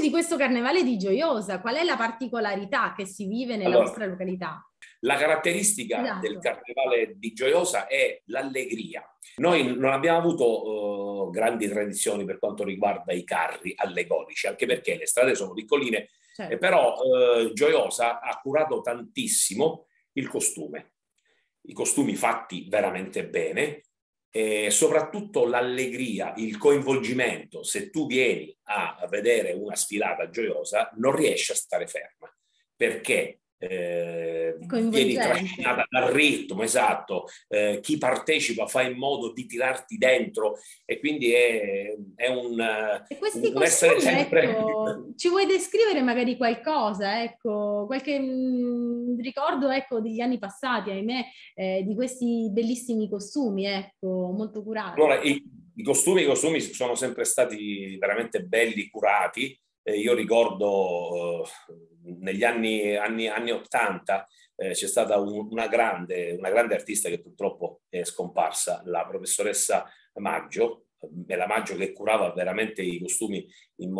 di questo carnevale di Gioiosa, qual è la particolarità che si vive nella Allora, vostra località? la caratteristica del Esatto. carnevale di Gioiosa è l'allegria. Noi non abbiamo avuto grandi tradizioni per quanto riguarda i carri allegorici, anche perché le strade sono piccoline, Certo. però Gioiosa ha curato tantissimo il costume. I costumi fatti veramente bene e soprattutto l'allegria, il coinvolgimento. Se tu vieni a vedere una sfilata Gioiosa, non riesci a stare ferma perché vieni Coinvolgente. trascinata dal ritmo, esatto, chi partecipa fa in modo di tirarti dentro e quindi è E questi un essere costumi, sempre... ecco, ci vuoi descrivere magari qualcosa, ecco, qualche ricordo, ecco, degli anni passati, ahimè, di questi bellissimi costumi, ecco, molto curati. Allora, i costumi sono sempre stati veramente belli, curati. Io ricordo negli anni 80 c'è stata una grande artista che purtroppo è scomparsa, la professoressa Maggio, la Maggio che curava veramente i costumi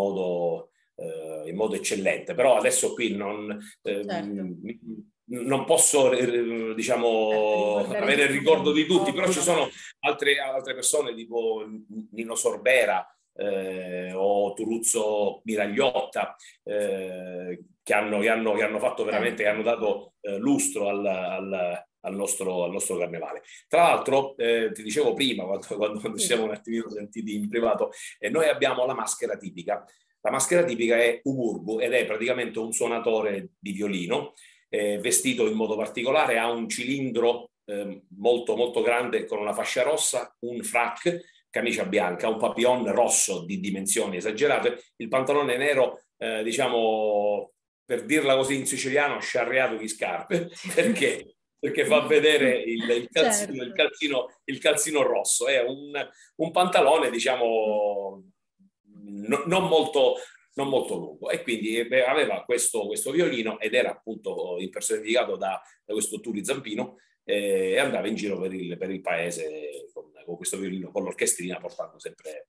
in modo eccellente. Però adesso qui Certo, non posso, diciamo, ricordare avere il tutti, ricordo di tutti, però ci ovvio. sono altre persone tipo Nino Sorbera o Turuzzo Miragliotta che hanno fatto veramente, che Certo. hanno dato lustro al nostro carnevale. Tra l'altro, ti dicevo prima, quando ci Sì. siamo un attimino sentiti in privato, noi abbiamo la maschera tipica. La maschera tipica è Ugurgu ed è praticamente un suonatore di violino vestito in modo particolare, ha un cilindro molto molto grande con una fascia rossa, un frac, camicia bianca, un papillon rosso di dimensioni esagerate, il pantalone nero, diciamo, per dirla così in siciliano, sciarriato di scarpe, perché fa vedere Certo. il calzino rosso. È un pantalone, diciamo, non molto lungo e quindi aveva questo violino ed era appunto impersonificato da questo Turi Zampino e andava in giro per il paese con questo violino, con l'orchestrina portando sempre